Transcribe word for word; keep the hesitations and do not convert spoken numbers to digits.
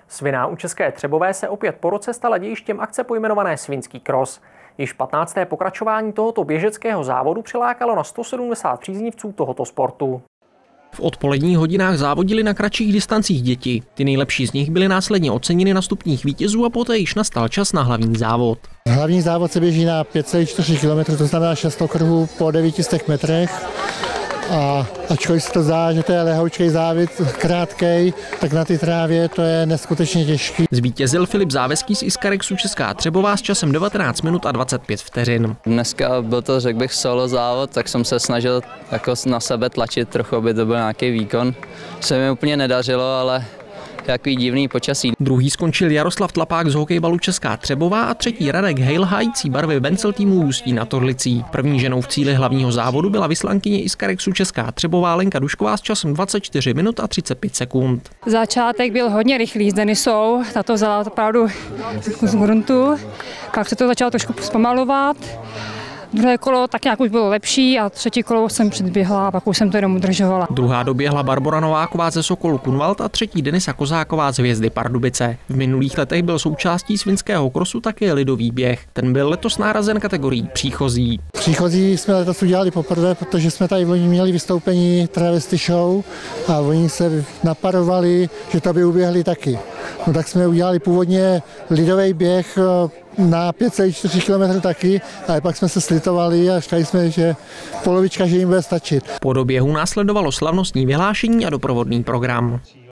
Svinná u České Třebové se opět po roce stala dějištěm akce pojmenované Svinský cross. Již patnácté pokračování tohoto běžeckého závodu přilákalo na sto sedmdesát příznivců tohoto sportu. V odpoledních hodinách závodili na kratších distancích děti. Ty nejlepší z nich byly následně oceněny na stupních vítězů a poté již nastal čas na hlavní závod. Hlavní závod se běží na pět celá čtyři kilometru, to znamená šest okruhů po devíti stech metrech. A ačkoliv se to zdá, že to je lehoučkej závod, krátkej, tak na ty trávě to je neskutečně těžký. Zvítězil Filip Záveský z Iskarexu Česká Třebová s časem devatenáct minut a dvacet pět vteřin. Dneska byl to, řekl bych, solo závod, tak jsem se snažil jako na sebe tlačit trochu, aby to byl nějaký výkon. Se mi úplně nedařilo, ale jaký divný počasí. Druhý skončil Jaroslav Tlapák z hokejbalu Česká Třebová a třetí Radek Hejl hájící barvy Vencel týmu Ústí nad Orlicí. První ženou v cíli hlavního závodu byla vyslankyně Iskarexu Česká Třebová Lenka Dušková s časem dvacet čtyři minut a třicet pět sekund. Začátek byl hodně rychlý s Denisou, ta to vzala opravdu z gruntu, pak se to začalo trošku zpomalovat. Druhé kolo tak nějak už bylo lepší a třetí kolo jsem předběhla a pak už jsem to jenom udržovala. Druhá doběhla Barbora Nováková ze Sokolu Kunvald a třetí Denisa Kozáková z Hvězdy Pardubice. V minulých letech byl součástí svinského krosu také lidový běh. Ten byl letos nárazen kategorií příchozí. Příchozí jsme letos udělali poprvé, protože jsme tady oni měli vystoupení travesty show a oni se naparovali, že to by uběhli taky. No tak jsme udělali původně lidový běh na pět celá čtyři kilometru taky, ale pak jsme se slitovali a říkali jsme, že polovička, že jim bude stačit. Po doběhu následovalo slavnostní vyhlášení a doprovodný program.